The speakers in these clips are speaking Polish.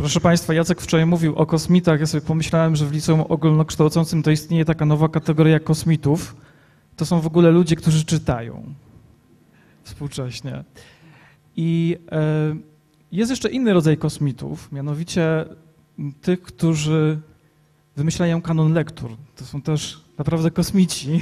Proszę Państwa, Jacek wczoraj mówił o kosmitach. Ja sobie pomyślałem, że w liceum ogólnokształcącym to istnieje taka nowa kategoria kosmitów. To są w ogóle ludzie, którzy czytają współcześnie. I jest jeszcze inny rodzaj kosmitów, mianowicie tych, którzy wymyślają kanon lektur. To są też naprawdę kosmici.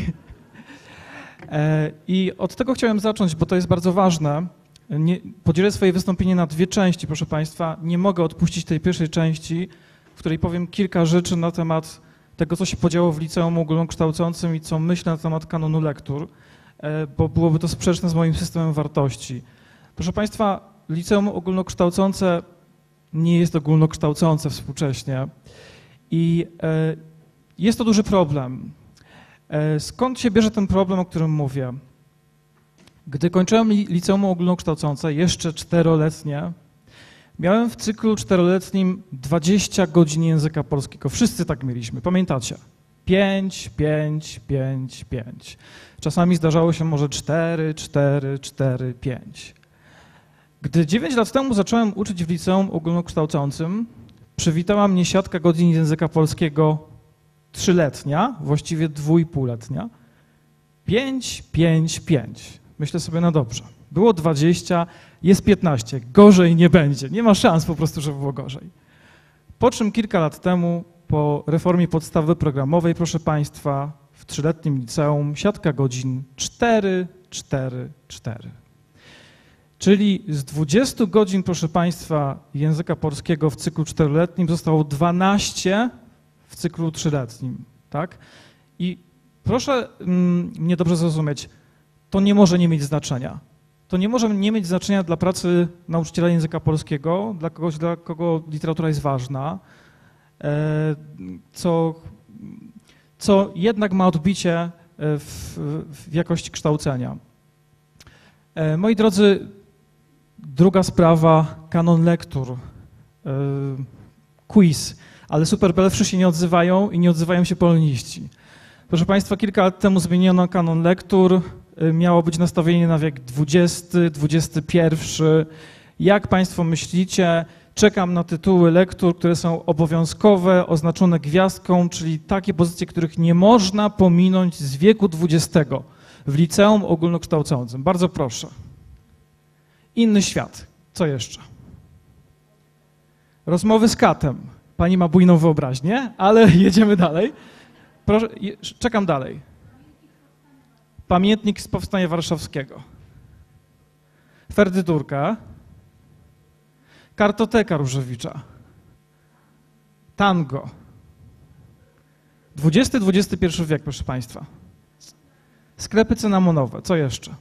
I od tego chciałem zacząć, bo to jest bardzo ważne. Podzielę swoje wystąpienie na dwie części, proszę Państwa. Nie mogę odpuścić tej pierwszej części, w której powiem kilka rzeczy na temat tego, co się podziało w liceum ogólnokształcącym i co myślę na temat kanonu lektur, bo byłoby to sprzeczne z moim systemem wartości. Proszę Państwa, liceum ogólnokształcące nie jest ogólnokształcące współcześnie i jest to duży problem. Skąd się bierze ten problem, o którym mówię? Gdy kończyłem liceum ogólnokształcące, jeszcze 4-letnie, miałem w cyklu 4-letnim 20 godzin języka polskiego. Wszyscy tak mieliśmy, pamiętacie? 5, 5, 5, 5. Czasami zdarzało się może 4, 4, 4, 5. Gdy 9 lat temu zacząłem uczyć w liceum ogólnokształcącym, przywitała mnie siatka godzin języka polskiego 3-letnia, właściwie 2,5-letnia. 5, 5, 5. Myślę sobie, no dobrze, było 20, jest 15, gorzej nie będzie, nie ma szans po prostu, żeby było gorzej. Po czym kilka lat temu, po reformie podstawy programowej, proszę Państwa, w 3-letnim liceum siatka godzin 4, 4, 4. Czyli z 20 godzin, proszę Państwa, języka polskiego w cyklu 4-letnim zostało 12 w cyklu 3-letnim, tak? I proszę mnie dobrze zrozumieć, to nie może nie mieć znaczenia. To nie może nie mieć znaczenia dla pracy nauczyciela języka polskiego, dla kogoś, dla kogo literatura jest ważna, co jednak ma odbicie w jakości kształcenia. Moi drodzy, druga sprawa, kanon lektur, quiz, ale superbelewszy się nie odzywają i nie odzywają się poloniści. Proszę Państwa, kilka lat temu zmieniono kanon lektur, miało być nastawienie na wiek XX, XXI. Jak Państwo myślicie? Czekam na tytuły lektur, które są obowiązkowe, oznaczone gwiazdką, czyli takie pozycje, których nie można pominąć z wieku XX w liceum ogólnokształcącym. Bardzo proszę. Inny świat. Co jeszcze? Rozmowy z katem. Pani ma bujną wyobraźnię, ale jedziemy dalej. Proszę, czekam dalej. Pamiętnik z Powstania Warszawskiego. Ferdydurka. Kartoteka Różewicza. Tango. XX-XXI wiek, proszę Państwa. Sklepy cynamonowe. Co jeszcze?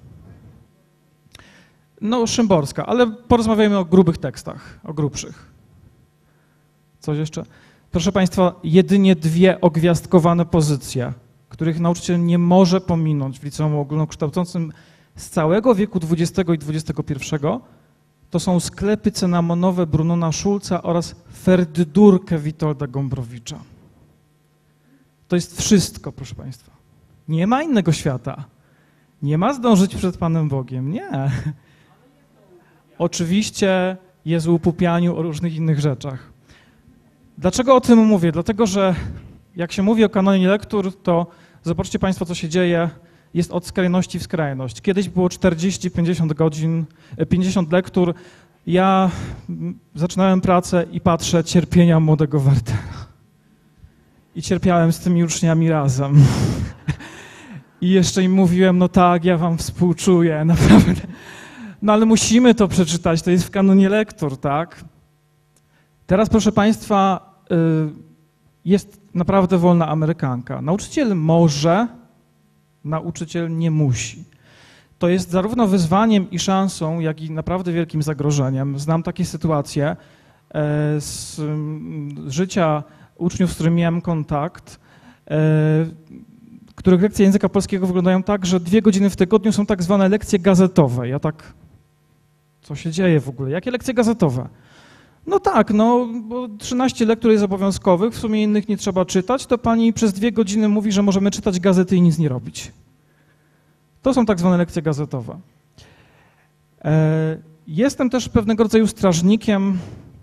No, Szymborska, ale porozmawiajmy o grubych tekstach, o grubszych. Coś jeszcze? Proszę Państwa, jedynie dwie ogwiazdkowane pozycje, których nauczyciel nie może pominąć w liceum ogólnokształcącym z całego wieku XX i XXI, to są sklepy cynamonowe Brunona Schulza oraz Ferdydurkę Witolda Gombrowicza. To jest wszystko, proszę Państwa. Nie ma innego świata. Nie ma zdążyć przed Panem Bogiem. Nie. Oczywiście jest o upupianiu, o różnych innych rzeczach. Dlaczego o tym mówię? Dlatego, że jak się mówi o kanonie lektur, to zobaczcie Państwo, co się dzieje, jest od skrajności w skrajność. Kiedyś było 40-50 godzin, 50 lektur. Ja zaczynałem pracę i patrzę cierpienia młodego Wertera. I cierpiałem z tymi uczniami razem. I jeszcze im mówiłem, no tak, ja wam współczuję, naprawdę. No ale musimy to przeczytać, to jest w kanonie lektur, tak? Teraz, proszę Państwa, jest naprawdę wolna amerykanka. Nauczyciel może, nauczyciel nie musi. To jest zarówno wyzwaniem i szansą, jak i naprawdę wielkim zagrożeniem. Znam takie sytuacje z życia uczniów, z którymi miałem kontakt, których lekcje języka polskiego wyglądają tak, że 2 godziny w tygodniu są tak zwane lekcje gazetowe. Ja tak, co się dzieje w ogóle? Jakie lekcje gazetowe? No tak, no, bo 13 lektur jest obowiązkowych, w sumie innych nie trzeba czytać, to pani przez 2 godziny mówi, że możemy czytać gazety i nic nie robić. To są tak zwane lekcje gazetowe. Jestem też pewnego rodzaju strażnikiem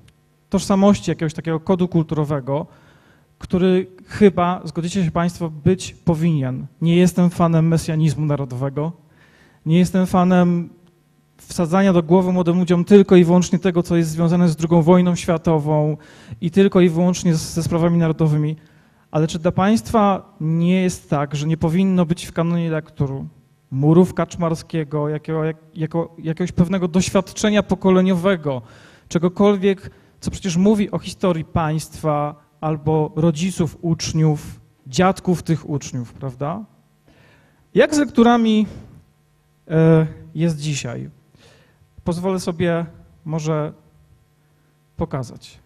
tożsamości, jakiegoś takiego kodu kulturowego, który chyba, zgodzicie się Państwo, być powinien. Nie jestem fanem mesjanizmu narodowego, nie jestem fanem wsadzania do głowy młodym ludziom tylko i wyłącznie tego, co jest związane z II wojną światową i tylko i wyłącznie ze sprawami narodowymi. Ale czy dla Państwa nie jest tak, że nie powinno być w kanonie lektur Murów Kaczmarskiego, jakiegoś pewnego doświadczenia pokoleniowego, czegokolwiek, co przecież mówi o historii państwa albo rodziców uczniów, dziadków tych uczniów, prawda? Jak z lekturami jest dzisiaj? Pozwolę sobie może pokazać.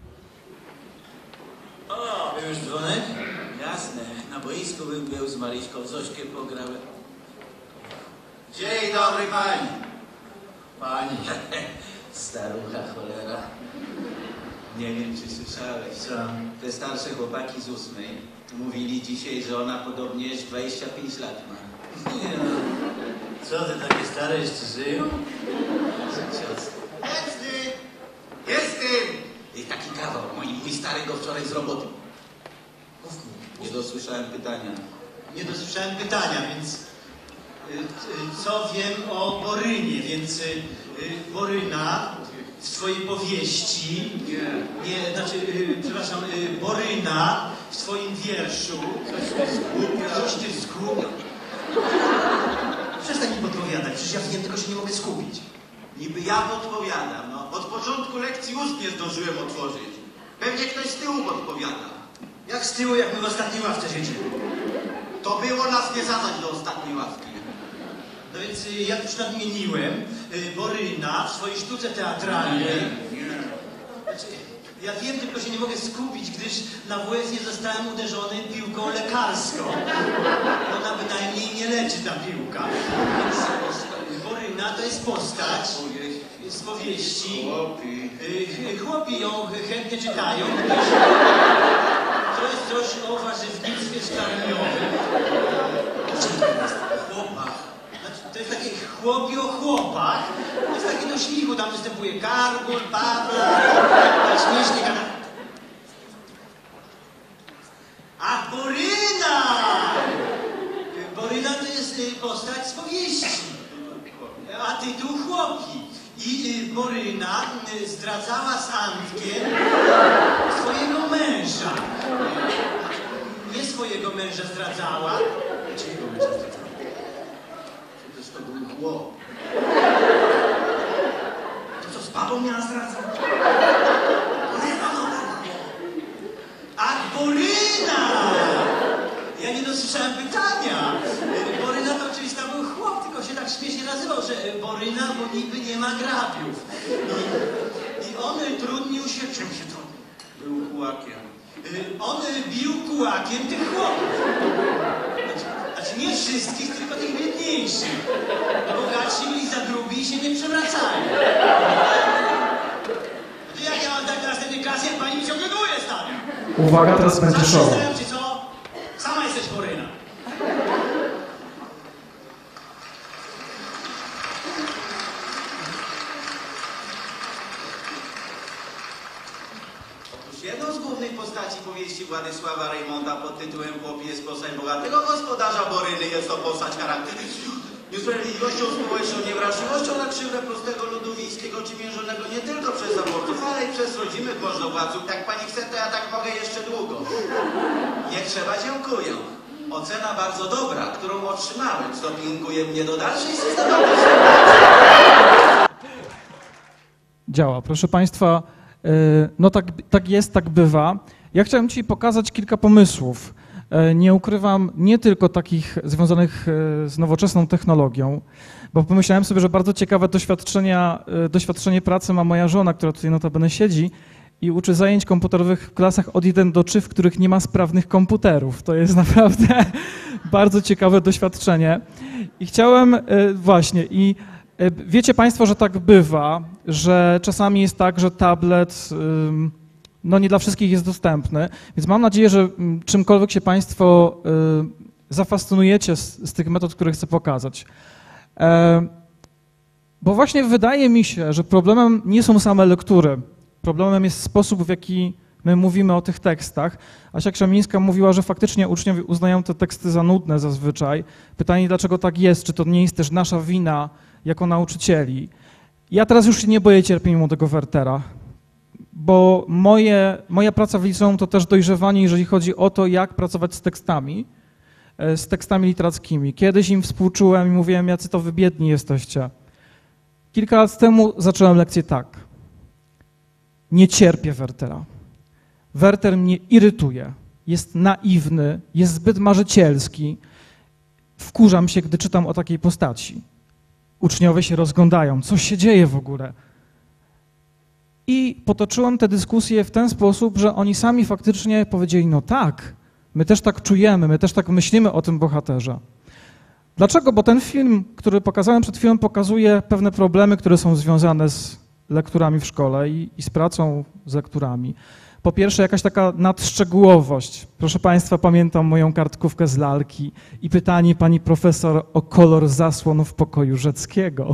O, już dzwonek? Jasne. Na boisku bym był z Maryśką, Zośkę pograłem. Dzień dobry pani. Pani, starucha cholera. Nie wiem, czy słyszałeś, co? Te starsze chłopaki z 8 mówili dzisiaj, że ona podobnie jest 25 lat ma. Nie no. Co ty, takie stare jeszcze żyją? Jestem! I taki kawał, mój stary go wczoraj z roboty. Nie dosłyszałem pytania. Nie dosłyszałem pytania, więc co wiem o Borynie, więc Boryna w swojej powieści, przepraszam, Boryna w swoim wierszu, coś ty zgubił. Przestań mi podpowiadać, przecież ja wiem, tylko się nie mogę skupić. Niby ja podpowiadam, no. Od początku lekcji ust nie zdążyłem otworzyć. Pewnie ktoś z tyłu podpowiada. Jak z tyłu, jak my w ostatniej ławce siedzimy. To było nas nie zadać do ostatniej ławki. No więc jak już nadmieniłem, Boryna w swojej sztuce teatralnej... Znaczy, ja wiem, tylko się nie mogę skupić, gdyż na WF-ie zostałem uderzony piłką lekarską. Ona bynajmniej nie leczy ta piłka. Więc Boryna to jest postać z powieści. Chłopi ją chętnie czytają. To jest coś o warzywnictwie szkarniowym. Chłopak. To jest takie chłopi o chłopach. To jest takie do śmichu. Tam występuje Kargul, Paweł. Tak śmiesznie gada. A Boryna! Boryna to jest postać z powieści. A tytuł Chłopi. I Boryna zdradzała z Antkiem swojego męża. Nie swojego męża zdradzała. Czyjego męża zdradzała? Przecież to był chłop. To co, z babą miała zdradzać? A Boryna! Ja nie dosłyszałem pytania. Boryna to oczywiście tam był chłop, tylko się tak śmiesznie nazywał, że Boryna, bo niby nie ma grabiów. I on trudnił się, czym się trudnił? Był kułakiem. On bił kułakiem tych chłopów. Znaczy nie wszystkich, tylko tych biedniejszych. Bogatsi byli za grubi i się nie przewracali. To jak ja mam tak na następnej klasie, jak pani mi ciągle gołe stawia? Uwaga, teraz będzie show. Zaprzestają ci co? Sama jesteś Boryna. Otóż jedną z głównych postaci powieści Władysława Reymonta pod tytułem Chłopi jest postać bogatego gospodarza Boryny. Jest to postać charakterystyczna niesprawiedliwością społeczną, niewrażliwością na krzywdę prostego ludu wiejskiego czy mierzonego nie tylko przez zaborców, ale i przez rodzimych możnowładców. Jak pani chce, to ja tak mogę jeszcze długo. Nie trzeba, dziękuję. Ocena bardzo dobra, którą otrzymałem, zdopinguje mnie do dalszej systemowej. Działa. Proszę Państwa, no tak jest, tak bywa. Ja chciałem Ci pokazać kilka pomysłów. Nie ukrywam, nie tylko takich związanych z nowoczesną technologią, bo pomyślałem sobie, że bardzo ciekawe doświadczenie pracy ma moja żona, która tutaj notabene siedzi i uczy zajęć komputerowych w klasach od 1 do 3, w których nie ma sprawnych komputerów. To jest naprawdę bardzo ciekawe doświadczenie. I chciałem właśnie, i wiecie Państwo, że tak bywa, że czasami jest tak, że tablet no nie dla wszystkich jest dostępny, więc mam nadzieję, że czymkolwiek się Państwo zafascynujecie z tych metod, które chcę pokazać. Bo właśnie wydaje mi się, że problemem nie są same lektury. Problemem jest sposób, w jaki my mówimy o tych tekstach. Asia Krzemińska mówiła, że faktycznie uczniowie uznają te teksty za nudne zazwyczaj. Pytanie, dlaczego tak jest? Czy to nie jest też nasza wina jako nauczycieli? Ja teraz już się nie boję cierpienia młodego Wertera, bo moja praca w liceum to też dojrzewanie, jeżeli chodzi o to, jak pracować z tekstami literackimi. Kiedyś im współczułem i mówiłem, jacy to wy biedni jesteście. Kilka lat temu zacząłem lekcję tak. Nie cierpię Wertera. Werter mnie irytuje. Jest naiwny, jest zbyt marzycielski. Wkurzam się, gdy czytam o takiej postaci. Uczniowie się rozglądają. Co się dzieje w ogóle? I potoczyłem tę dyskusję w ten sposób, że oni sami faktycznie powiedzieli, no tak, my też tak czujemy, my też tak myślimy o tym bohaterze. Dlaczego? Bo ten film, który pokazałem przed chwilą, pokazuje pewne problemy, które są związane z lekturami w szkole i z pracą z lekturami. Po pierwsze, jakaś taka nadszczegółowość. Proszę Państwa, pamiętam moją kartkówkę z lalki i pytanie pani profesor o kolor zasłon w pokoju Rzeckiego.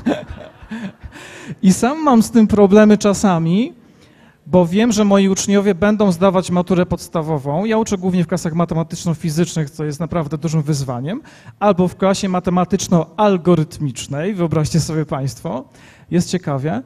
I sam mam z tym problemy czasami, bo wiem, że moi uczniowie będą zdawać maturę podstawową. Ja uczę głównie w klasach matematyczno-fizycznych, co jest naprawdę dużym wyzwaniem, albo w klasie matematyczno-algorytmicznej, wyobraźcie sobie Państwo, jest ciekawie.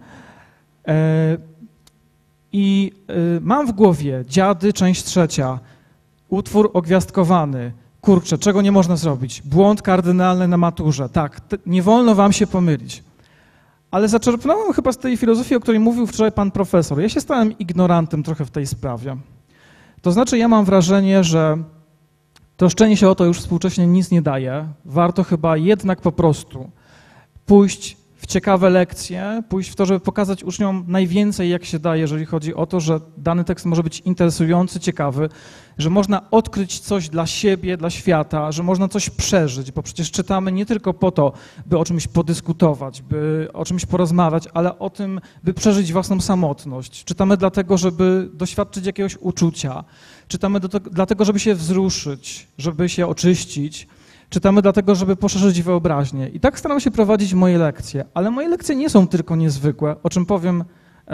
I mam w głowie Dziady, część 3, utwór ogwiazdkowany. Kurczę, czego nie można zrobić? Błąd kardynalny na maturze. Tak, nie wolno wam się pomylić. Ale zaczerpnąłem chyba z tej filozofii, o której mówił wczoraj pan profesor. Ja się stałem ignorantem trochę w tej sprawie. To znaczy, ja mam wrażenie, że troszczenie się o to już współcześnie nic nie daje. Warto chyba jednak po prostu pójść w ciekawe lekcje, pójść w to, żeby pokazać uczniom najwięcej, jak się da, jeżeli chodzi o to, że dany tekst może być interesujący, ciekawy, że można odkryć coś dla siebie, dla świata, że można coś przeżyć, bo przecież czytamy nie tylko po to, by o czymś podyskutować, by o czymś porozmawiać, ale o tym, by przeżyć własną samotność. Czytamy dlatego, żeby doświadczyć jakiegoś uczucia. Czytamy dlatego, żeby się wzruszyć, żeby się oczyścić. Czytamy dlatego, żeby poszerzyć wyobraźnię. I tak staram się prowadzić moje lekcje, ale moje lekcje nie są tylko niezwykłe, o czym powiem,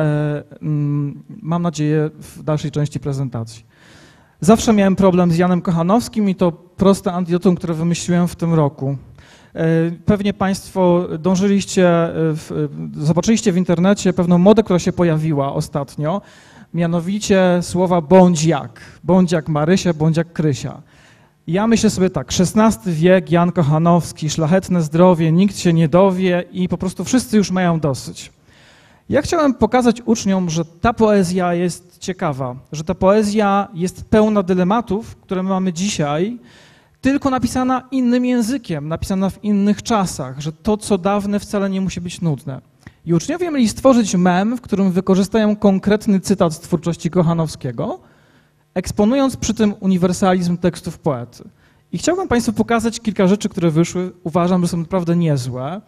mam nadzieję, w dalszej części prezentacji. Zawsze miałem problem z Janem Kochanowskim i to proste antidotum, które wymyśliłem w tym roku. Pewnie Państwo zobaczyliście w internecie pewną modę, która się pojawiła ostatnio, mianowicie słowa bądź jak Marysia, bądź jak Krysia. Ja myślę sobie tak, XVI wiek, Jan Kochanowski, szlachetne zdrowie, nikt się nie dowie i po prostu wszyscy już mają dosyć. Ja chciałem pokazać uczniom, że ta poezja jest ciekawa, że ta poezja jest pełna dylematów, które my mamy dzisiaj, tylko napisana innym językiem, napisana w innych czasach, że to, co dawne, wcale nie musi być nudne. I uczniowie mieli stworzyć mem, w którym wykorzystają konkretny cytat z twórczości Kochanowskiego, eksponując przy tym uniwersalizm tekstów poety. I chciałbym Państwu pokazać kilka rzeczy, które wyszły. Uważam, że są naprawdę niezłe.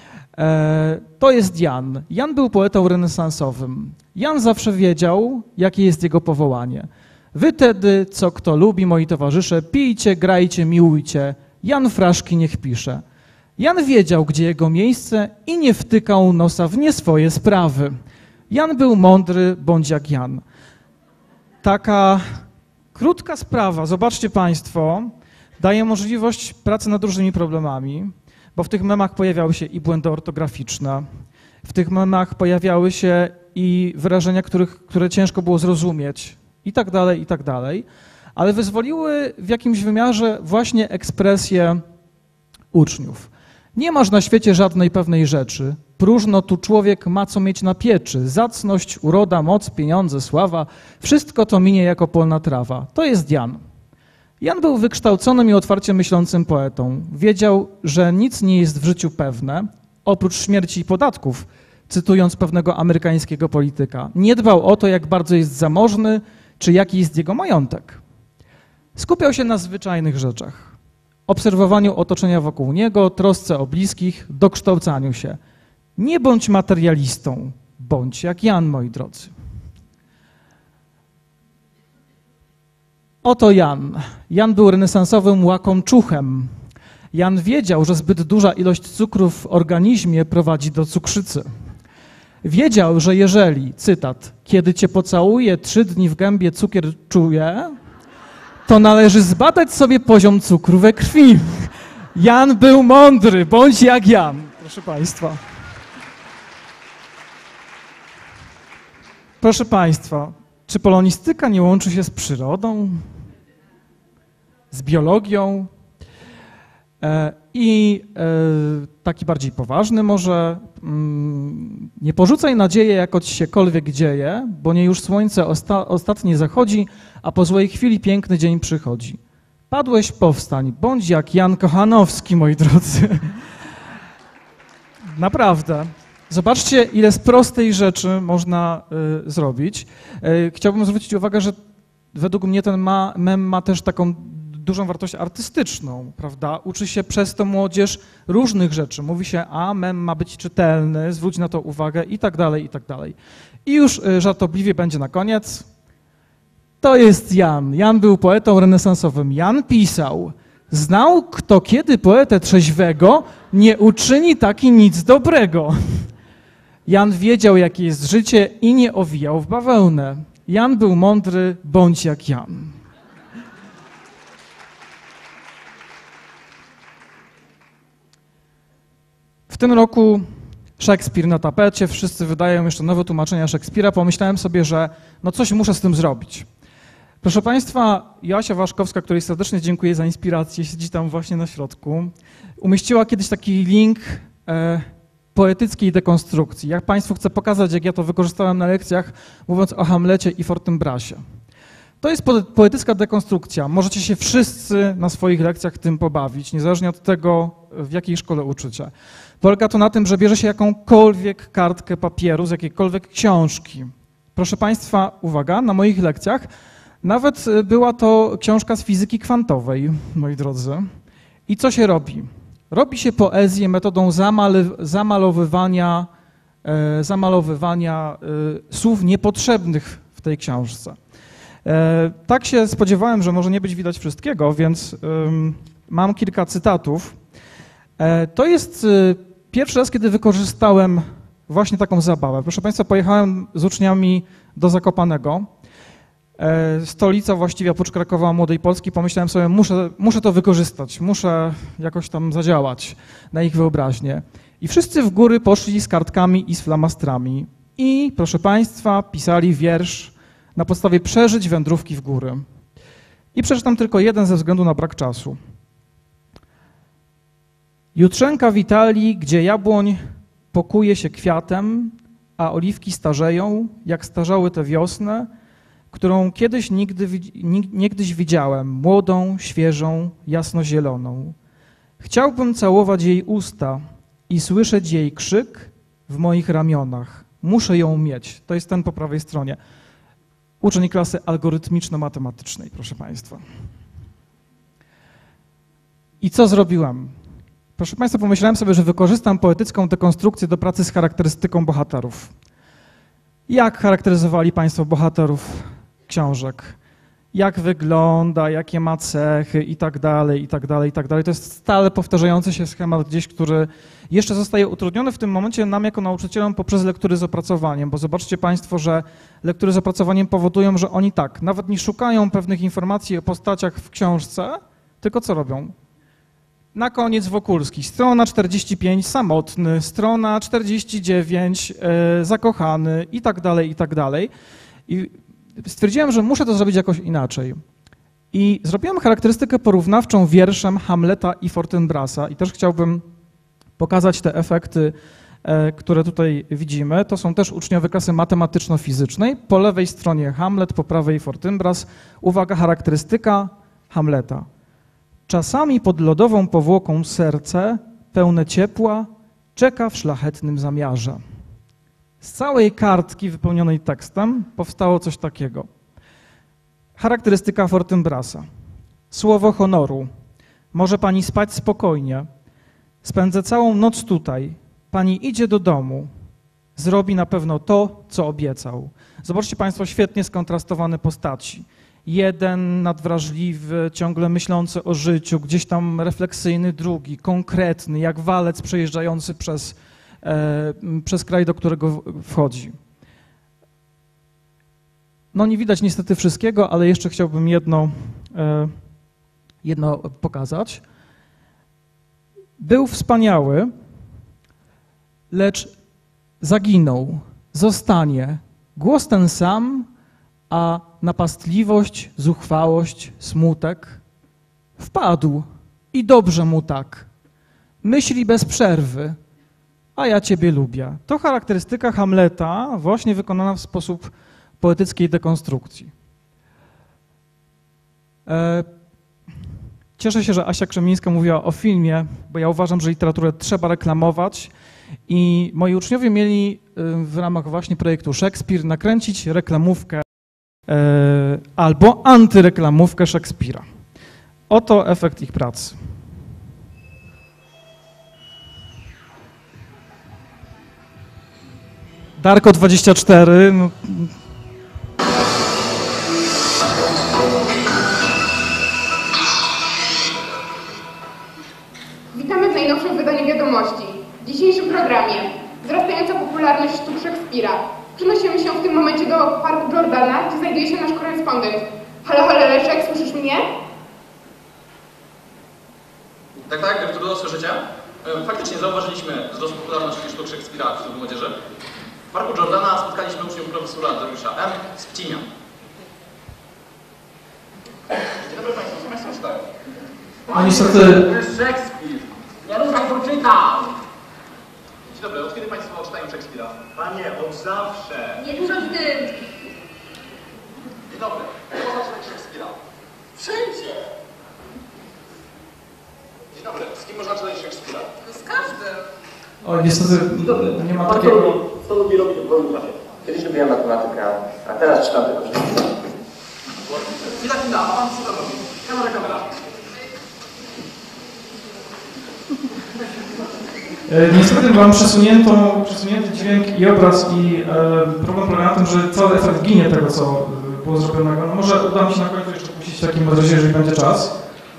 To jest Jan. Jan był poetą renesansowym. Jan zawsze wiedział, jakie jest jego powołanie. Wy tedy, co kto lubi, moi towarzysze, pijcie, grajcie, miłujcie. Jan fraszki niech pisze. Jan wiedział, gdzie jego miejsce i nie wtykał nosa w nie swoje sprawy. Jan był mądry, bądź jak Jan. Taka krótka sprawa, zobaczcie Państwo, daje możliwość pracy nad różnymi problemami, bo w tych memach pojawiały się i błędy ortograficzne, w tych memach pojawiały się i wyrażenia, które ciężko było zrozumieć i tak dalej, ale wyzwoliły w jakimś wymiarze właśnie ekspresję uczniów. Nie masz na świecie żadnej pewnej rzeczy. Próżno tu człowiek ma co mieć na pieczy. Zacność, uroda, moc, pieniądze, sława. Wszystko to minie jako polna trawa. To jest Jan. Jan był wykształconym i otwarcie myślącym poetą. Wiedział, że nic nie jest w życiu pewne, oprócz śmierci i podatków, cytując pewnego amerykańskiego polityka. Nie dbał o to, jak bardzo jest zamożny, czy jaki jest jego majątek. Skupiał się na zwyczajnych rzeczach. Obserwowaniu otoczenia wokół niego, trosce o bliskich, dokształcaniu się. Nie bądź materialistą, bądź jak Jan, moi drodzy. Oto Jan. Jan był renesansowym łakomczuchem. Jan wiedział, że zbyt duża ilość cukru w organizmie prowadzi do cukrzycy. Wiedział, że jeżeli, cytat, kiedy cię pocałuje 3 dni w gębie cukier czuje, to należy zbadać sobie poziom cukru we krwi. Jan był mądry, bądź jak Jan, proszę państwa. Proszę państwa, czy polonistyka nie łączy się z przyrodą, z biologią? Taki bardziej poważny może, nie porzucaj nadziei, jako ci siekolwiek dzieje, bo nie już słońce ostatnie zachodzi, a po złej chwili piękny dzień przychodzi. Padłeś, powstań, bądź jak Jan Kochanowski, moi drodzy. Naprawdę. Zobaczcie, ile z prostej rzeczy można zrobić. Chciałbym zwrócić uwagę, że według mnie ten mem ma też taką dużą wartość artystyczną, prawda? Uczy się przez to młodzież różnych rzeczy. Mówi się, a mem ma być czytelny, zwróć na to uwagę i tak dalej, i tak dalej. I już żartobliwie będzie na koniec. To jest Jan. Jan był poetą renesansowym. Jan pisał, znał kto kiedy poetę trzeźwego, nie uczyni taki nic dobrego. Jan wiedział, jakie jest życie i nie owijał w bawełnę. Jan był mądry, bądź jak Jan. W tym roku Szekspir na tapecie, wszyscy wydają jeszcze nowe tłumaczenia Szekspira. Pomyślałem sobie, że no coś muszę z tym zrobić. Proszę państwa, Joasia Waszkowska, której serdecznie dziękuję za inspirację, siedzi tam właśnie na środku, umieściła kiedyś taki link poetyckiej dekonstrukcji. Jak państwu chcę pokazać, jak ja to wykorzystałem na lekcjach, mówiąc o Hamlecie i Fortynbrasie. To jest poetycka dekonstrukcja. Możecie się wszyscy na swoich lekcjach tym pobawić, niezależnie od tego, w jakiej szkole uczycie. Polega to na tym, że bierze się jakąkolwiek kartkę papieru z jakiejkolwiek książki. Proszę państwa, uwaga, na moich lekcjach nawet była to książka z fizyki kwantowej, moi drodzy. I co się robi? Robi się poezję metodą zamalowywania słów niepotrzebnych w tej książce. Tak się spodziewałem, że może nie być widać wszystkiego, więc mam kilka cytatów. To jest pierwszy raz, kiedy wykorzystałem właśnie taką zabawę. Proszę państwa, pojechałem z uczniami do Zakopanego. Stolica właściwie oprócz Krakowa Młodej Polski. Pomyślałem sobie, muszę to wykorzystać, muszę jakoś tam zadziałać na ich wyobraźnię. I wszyscy w góry poszli z kartkami i z flamastrami. I proszę państwa, pisali wiersz na podstawie przeżyć wędrówki w góry. I przeczytam tylko jeden ze względu na brak czasu. Jutrzenka w Italii, gdzie jabłoń pokuje się kwiatem, a oliwki starzeją, jak starzały tę wiosnę, którą kiedyś niegdyś widziałem, młodą, świeżą, jasnozieloną. Chciałbym całować jej usta i słyszeć jej krzyk w moich ramionach. Muszę ją mieć. To jest ten po prawej stronie. Uczeń klasy algorytmiczno-matematycznej, proszę państwa. I co zrobiłem? Proszę państwa, pomyślałem sobie, że wykorzystam poetycką dekonstrukcję do pracy z charakterystyką bohaterów. Jak charakteryzowali państwo bohaterów książek? Jak wygląda, jakie ma cechy i tak dalej, i tak dalej, i tak dalej. To jest stale powtarzający się schemat gdzieś, który jeszcze zostaje utrudniony w tym momencie nam jako nauczycielom poprzez lektury z opracowaniem, bo zobaczcie państwo, że lektury z opracowaniem powodują, że oni tak, nawet nie szukają pewnych informacji o postaciach w książce, tylko co robią? Na koniec Wokulski, strona 45 samotny, strona 49 zakochany i tak dalej, i tak dalej. I stwierdziłem, że muszę to zrobić jakoś inaczej. I zrobiłem charakterystykę porównawczą wierszem Hamleta i Fortynbrasa i też chciałbym pokazać te efekty, które tutaj widzimy. To są też uczniowie klasy matematyczno-fizycznej. Po lewej stronie Hamlet, po prawej Fortynbras. Uwaga, charakterystyka Hamleta. Czasami pod lodową powłoką serce, pełne ciepła, czeka w szlachetnym zamiarze. Z całej kartki wypełnionej tekstem powstało coś takiego. Charakterystyka Fortynbrasa. Słowo honoru. Może pani spać spokojnie. Spędzę całą noc tutaj. Pani idzie do domu. Zrobi na pewno to, co obiecał. Zobaczcie państwo świetnie skontrastowane postaci. Jeden nadwrażliwy, ciągle myślący o życiu, gdzieś tam refleksyjny, drugi, konkretny, jak walec przejeżdżający przez przez kraj, do którego wchodzi. No nie widać niestety wszystkiego, ale jeszcze chciałbym jedno pokazać. Był wspaniały, lecz zaginął, zostanie. Głos ten sam, a napastliwość, zuchwałość, smutek wpadł i dobrze mu tak. Myśli bez przerwy, a ja ciebie lubię. To charakterystyka Hamleta, właśnie wykonana w sposób poetyckiej dekonstrukcji. Cieszę się, że Asia Krzemińska mówiła o filmie, bo ja uważam, że literaturę trzeba reklamować i moi uczniowie mieli w ramach właśnie projektu Szekspir nakręcić reklamówkę albo antyreklamówkę Szekspira. Oto efekt ich pracy. Darko 24. No. Witamy w najnowszym wydaniu Wiadomości. W dzisiejszym programie wzrastająca popularność sztuk Szekspira. Przenosimy się w tym momencie do Parku Jordana, gdzie znajduje się nasz korespondent. Halo, halo, Leszek, słyszysz mnie? Tak, Arturo, słyszycie? Faktycznie zauważyliśmy wzrost popularności sztuk Szekspira wśród młodzieży. W Parku Jordana spotkaliśmy uczniów profesora Dariusza M. z Pcimia. Dzień dobry Państwu, co Państwo czytają? No niestety... Szekspir! Ja ruszam, to czytam! Dzień dobry, od kiedy Państwo czytają Szekspira? Panie, od zawsze. Nie dużo z tym. Dzień dobry, kto można czytać Szekspira? Wszędzie. Dzień dobry, z kim można czytać Szekspira? Z każdym. O, niestety nie ma takiego... Co lubi robić w wolnym czasie? Kiedyś lubiłem matematykę, a teraz czytam tylko Szekspira. Chwila, a Pan co tam robi? Kamera. Niestety mam przesunięty dźwięk i obraz i problem polega na tym, że cały efekt ginie tego, co było zrobionego. No może uda mi się na końcu jeszcze puścić w takim razie, jeżeli będzie czas.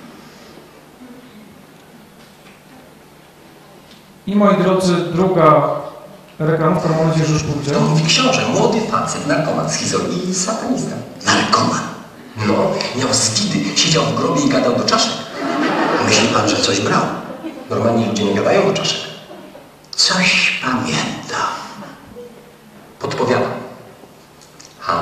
I moi drodzy, druga reklamówka, mam nadzieję, że już pójdzie. To mówi książę, młody facet, narkoman, schizofren i satanista. Narkoman? No, miał zwidy, siedział w grobie i gadał do czaszek. Myśli pan, że coś brał? Normalni ludzie nie gadają do czaszek. Coś pamiętam. Podpowiadam. Ham.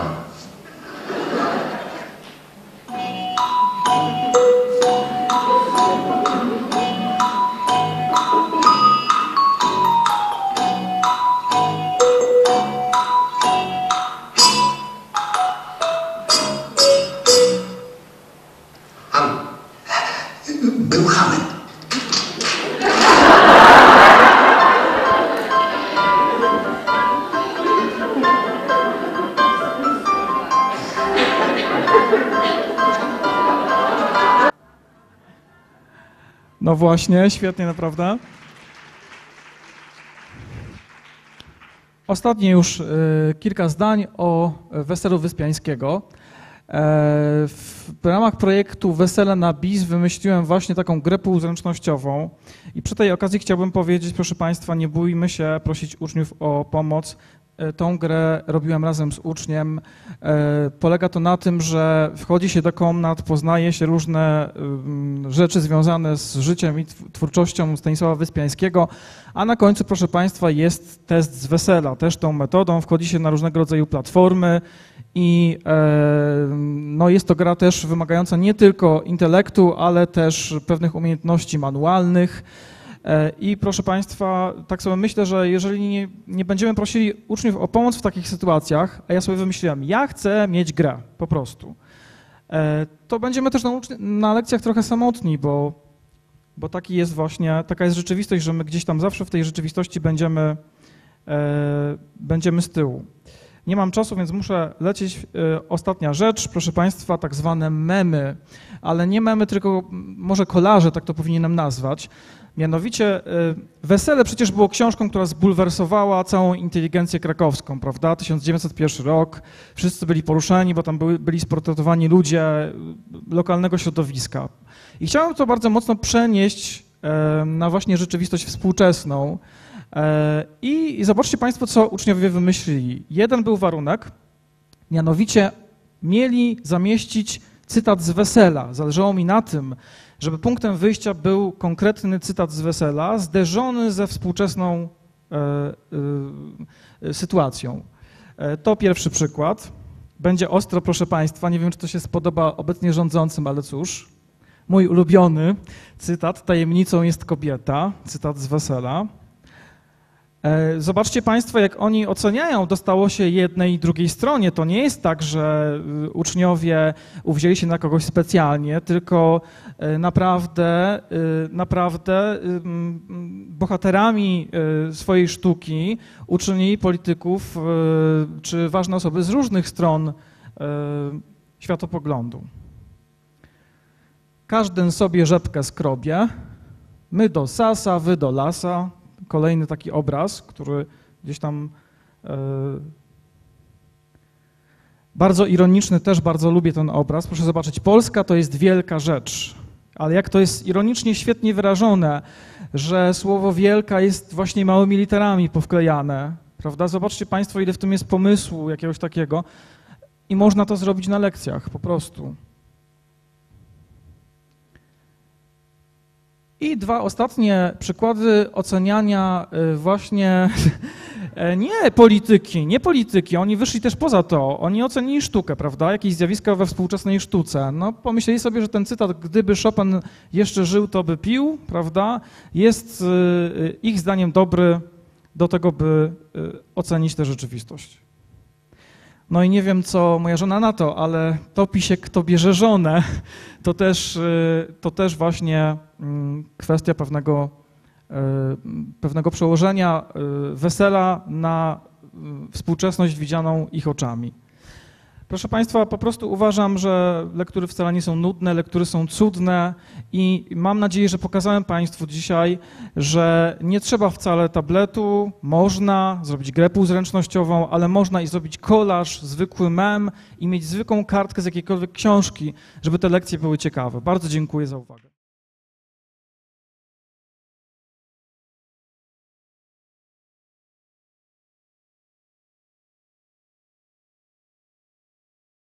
Ham. Był hamem. No właśnie, świetnie naprawdę. Ostatnie już kilka zdań o Weselu Wyspiańskiego. W ramach projektu Wesele na bis wymyśliłem właśnie taką grę półzręcznościową i przy tej okazji chciałbym powiedzieć, proszę Państwa, nie bójmy się prosić uczniów o pomoc. Tą grę robiłem razem z uczniem. Polega to na tym, że wchodzi się do komnat, poznaje się różne rzeczy związane z życiem i twórczością Stanisława Wyspiańskiego, a na końcu, proszę Państwa, jest test z wesela. Też tą metodą wchodzi się na różnego rodzaju platformy i no jest to gra też wymagająca nie tylko intelektu, ale też pewnych umiejętności manualnych. I proszę Państwa, tak sobie myślę, że jeżeli nie będziemy prosili uczniów o pomoc w takich sytuacjach, a ja sobie wymyśliłem, ja chcę mieć grę, po prostu, to będziemy też na lekcjach trochę samotni, bo taki jest właśnie, taka jest rzeczywistość, że my gdzieś tam zawsze w tej rzeczywistości będziemy z tyłu. Nie mam czasu, więc muszę lecieć. Ostatnia rzecz, proszę Państwa, tak zwane memy, ale nie memy, tylko może kolaże, tak to powinienem nazwać. Mianowicie Wesele przecież było książką, która zbulwersowała całą inteligencję krakowską, prawda? 1901 rok, wszyscy byli poruszeni, bo tam byli sportretowani ludzie lokalnego środowiska. I chciałem to bardzo mocno przenieść na właśnie rzeczywistość współczesną. I zobaczcie Państwo, co uczniowie wymyślili. Jeden był warunek, mianowicie mieli zamieścić cytat z wesela. Zależało mi na tym, żeby punktem wyjścia był konkretny cytat z wesela, zderzony ze współczesną sytuacją. To pierwszy przykład. Będzie ostro, proszę Państwa, nie wiem, czy to się spodoba obecnie rządzącym, ale cóż. Mój ulubiony cytat, tajemnicą jest kobieta, cytat z wesela. Zobaczcie Państwo, jak oni oceniają, dostało się jednej i drugiej stronie. To nie jest tak, że uczniowie uwzięli się na kogoś specjalnie, tylko naprawdę bohaterami swojej sztuki uczynili polityków czy ważne osoby z różnych stron światopoglądu. Każdy sobie rzepkę skrobie, my do sasa, wy do lasa. Kolejny taki obraz, który gdzieś tam bardzo ironiczny, też bardzo lubię ten obraz. Proszę zobaczyć, Polska to jest wielka rzecz, ale jak to jest ironicznie świetnie wyrażone, że słowo wielka jest właśnie małymi literami powklejane, prawda? Zobaczcie Państwo, ile w tym jest pomysłu jakiegoś takiego i można to zrobić na lekcjach po prostu. I dwa ostatnie przykłady oceniania właśnie nie polityki, oni wyszli też poza to, oni ocenili sztukę, prawda, jakieś zjawiska we współczesnej sztuce. No pomyśleli sobie, że ten cytat, gdyby Chopin jeszcze żył, to by pił, prawda, jest ich zdaniem dobry do tego, by ocenić tę rzeczywistość. No i nie wiem, co moja żona na to, ale topi się, kto bierze żonę. To też właśnie kwestia pewnego przełożenia wesela na współczesność widzianą ich oczami. Proszę Państwa, po prostu uważam, że lektury wcale nie są nudne, lektury są cudne i mam nadzieję, że pokazałem Państwu dzisiaj, że nie trzeba wcale tabletu, można zrobić grę półzręcznościową, ale można i zrobić kolaż, zwykły mem i mieć zwykłą kartkę z jakiejkolwiek książki, żeby te lekcje były ciekawe. Bardzo dziękuję za uwagę.